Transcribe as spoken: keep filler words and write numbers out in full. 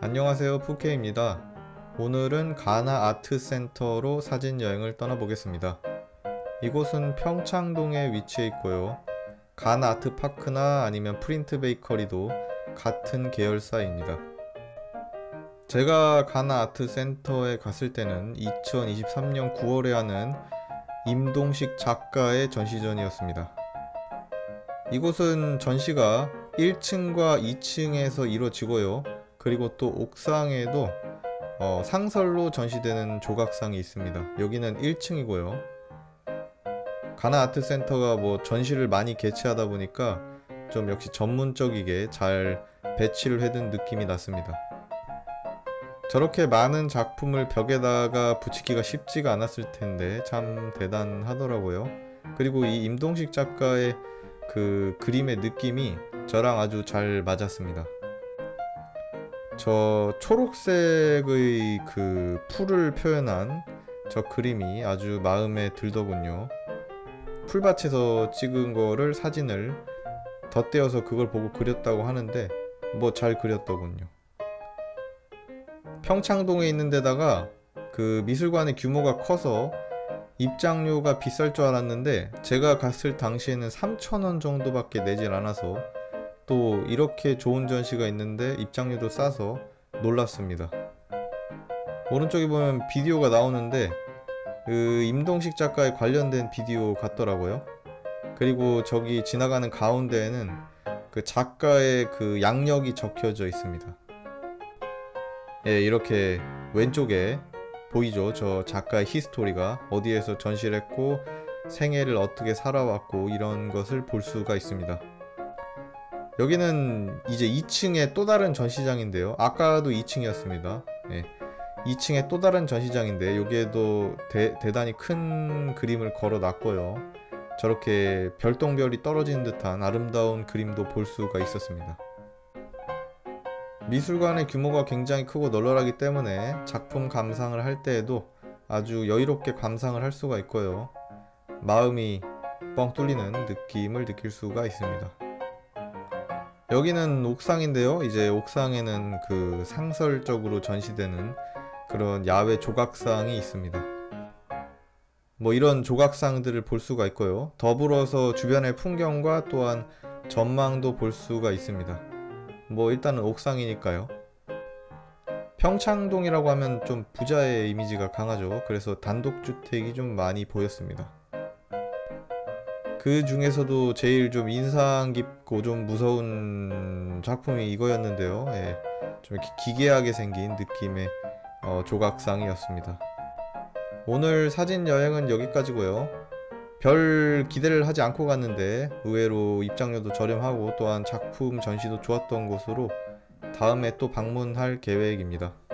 안녕하세요, 푸케입니다. 오늘은 가나 아트센터로 사진여행을 떠나보겠습니다. 이곳은 평창동에 위치해 있고요. 가나 아트파크나 아니면 프린트 베이커리도 같은 계열사입니다. 제가 가나 아트센터에 갔을 때는 이천이십삼 년 구월에 하는 임동식 작가의 전시전이었습니다. 이곳은 전시가 일 층과 이 층에서 이루어지고요. 그리고 또 옥상에도 어, 상설로 전시되는 조각상이 있습니다. 여기는 일 층이고요. 가나 아트센터가 뭐 전시를 많이 개최하다 보니까 좀 역시 전문적이게 잘 배치를 해둔 느낌이 났습니다. 저렇게 많은 작품을 벽에다가 붙이기가 쉽지가 않았을 텐데 참 대단하더라고요. 그리고 이 임동식 작가의 그 그림의 느낌이 저랑 아주 잘 맞았습니다. 저 초록색의 그 풀을 표현한 저 그림이 아주 마음에 들더군요. 풀밭에서 찍은 거를 사진을 덧대어서 그걸 보고 그렸다고 하는데 뭐 잘 그렸더군요. 평창동에 있는 데다가 그 미술관의 규모가 커서 입장료가 비쌀 줄 알았는데 제가 갔을 당시에는 삼천 원 정도밖에 내질 않아서 또 이렇게 좋은 전시가 있는데 입장료도 싸서 놀랐습니다. 오른쪽에 보면 비디오가 나오는데 그 임동식 작가에 관련된 비디오 같더라고요. 그리고 저기 지나가는 가운데에는 그 작가의 그 양력이 적혀져 있습니다. 예, 이렇게 왼쪽에 보이죠? 저 작가의 히스토리가 어디에서 전시를 했고 생애를 어떻게 살아왔고 이런 것을 볼 수가 있습니다. 여기는 이제 이 층의 또 다른 전시장인데요. 아까도 이 층이었습니다. 예, 이 층의 또 다른 전시장인데 여기에도 대, 대단히 큰 그림을 걸어 놨고요. 저렇게 별똥별이 떨어지는 듯한 아름다운 그림도 볼 수가 있었습니다. 미술관의 규모가 굉장히 크고 널널하기 때문에 작품 감상을 할 때에도 아주 여유롭게 감상을 할 수가 있고요. 마음이 뻥 뚫리는 느낌을 느낄 수가 있습니다. 여기는 옥상인데요. 이제 옥상에는 그 상설적으로 전시되는 그런 야외 조각상이 있습니다. 뭐 이런 조각상들을 볼 수가 있고요. 더불어서 주변의 풍경과 또한 전망도 볼 수가 있습니다. 뭐 일단은 옥상이니까요. 평창동이라고 하면 좀 부자의 이미지가 강하죠. 그래서 단독주택이 좀 많이 보였습니다. 그 중에서도 제일 좀 인상 깊고 좀 무서운 작품이 이거였는데요. 예, 좀 이렇게 기괴하게 생긴 느낌의 어, 조각상이었습니다. 오늘 사진 여행은 여기까지고요. 별 기대를 하지 않고 갔는데 의외로 입장료도 저렴하고 또한 작품 전시도 좋았던 곳으로 다음에 또 방문할 계획입니다.